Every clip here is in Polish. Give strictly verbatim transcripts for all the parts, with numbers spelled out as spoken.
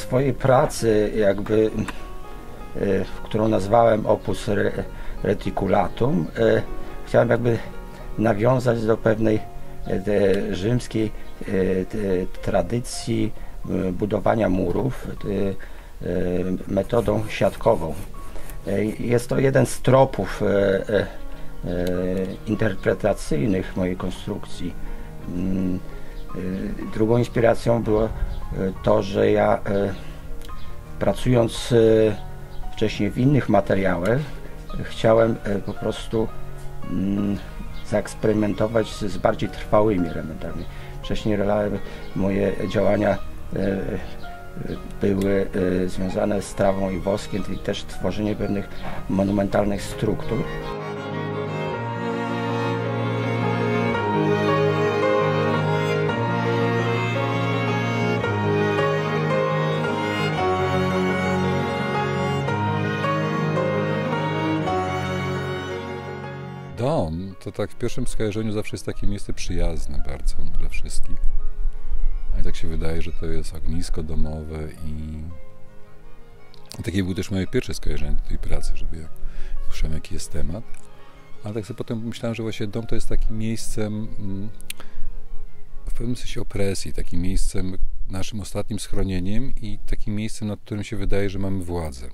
swojej pracy, jakby, którą nazwałem Opus Reticulatum, chciałem jakby nawiązać do pewnej rzymskiej tradycji budowania murów metodą siatkową. Jest to jeden z tropów interpretacyjnych mojej konstrukcji. Drugą inspiracją było to, że ja, pracując wcześniej w innych materiałach, chciałem po prostu zaeksperymentować z, z bardziej trwałymi elementami. Wcześniej moje działania były związane z trawą i woskiem, czyli też tworzenie pewnych monumentalnych struktur. Dom to tak w pierwszym skojarzeniu zawsze jest takie miejsce przyjazne bardzo dla wszystkich. A i tak się wydaje, że to jest ognisko domowe i takie było też moje pierwsze skojarzenie do tej pracy, żeby jak słyszałem, jaki jest temat. Ale tak sobie potem pomyślałem, że właśnie dom to jest takim miejscem w pewnym sensie opresji, takim miejscem naszym ostatnim schronieniem i takim miejscem, nad którym się wydaje, że mamy władzę.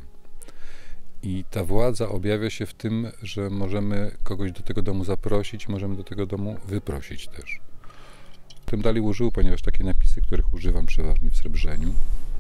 I ta władza objawia się w tym, że możemy kogoś do tego domu zaprosić, możemy do tego domu wyprosić też. Tym dalej użył, ponieważ takie napisy, których używam przeważnie w Srebrzeniu,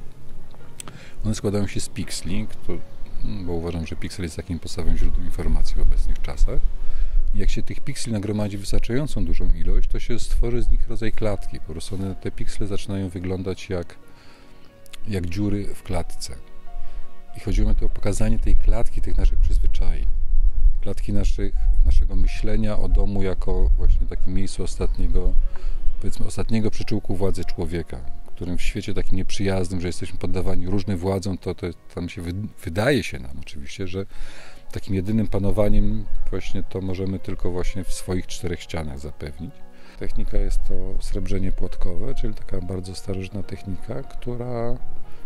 one składają się z piksli, bo uważam, że piksel jest takim podstawowym źródłem informacji w obecnych czasach. I jak się tych pikseli nagromadzi wystarczającą dużą ilość, to się stworzy z nich rodzaj klatki. Po prostu one, te piksele zaczynają wyglądać jak, jak dziury w klatce. I chodziło mi tu o pokazanie tej klatki, tych naszych przyzwyczajeń. Klatki naszych, naszego myślenia o domu jako właśnie takim miejscu ostatniego, powiedzmy, ostatniego przyczółku władzy człowieka, którym w świecie takim nieprzyjaznym, że jesteśmy poddawani różnym władzom, to, to tam się wy, wydaje się nam oczywiście, że takim jedynym panowaniem właśnie to możemy tylko właśnie w swoich czterech ścianach zapewnić. Technika jest to srebrzenie płotkowe, czyli taka bardzo starożytna technika, która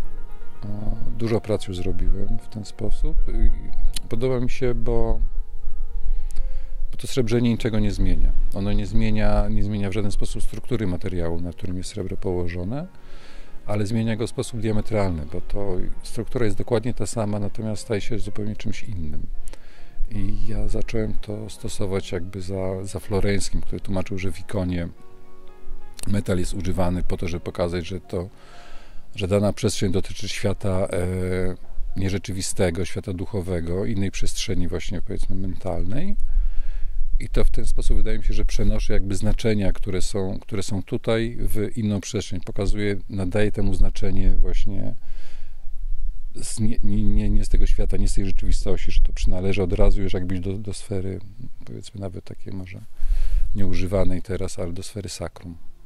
dużo pracy już zrobiłem w ten sposób. Podoba mi się, bo, bo to srebrzenie niczego nie zmienia. Ono nie zmienia, nie zmienia w żaden sposób struktury materiału, na którym jest srebro położone, ale zmienia go w sposób diametralny, bo to struktura jest dokładnie ta sama, natomiast staje się zupełnie czymś innym. I ja zacząłem to stosować jakby za, za Floreńskim, który tłumaczył, że w ikonie metal jest używany po to, żeby pokazać, że to że dana przestrzeń dotyczy świata e, nierzeczywistego, świata duchowego, innej przestrzeni właśnie, powiedzmy, mentalnej. I to w ten sposób wydaje mi się, że przenoszę jakby znaczenia, które są, które są tutaj, w inną przestrzeń. Pokazuje, nadaje temu znaczenie właśnie z, nie, nie, nie z tego świata, nie z tej rzeczywistości, że to przynależy od razu już jakby do, do sfery, powiedzmy nawet takiej może nieużywanej teraz, ale do sfery sakrum.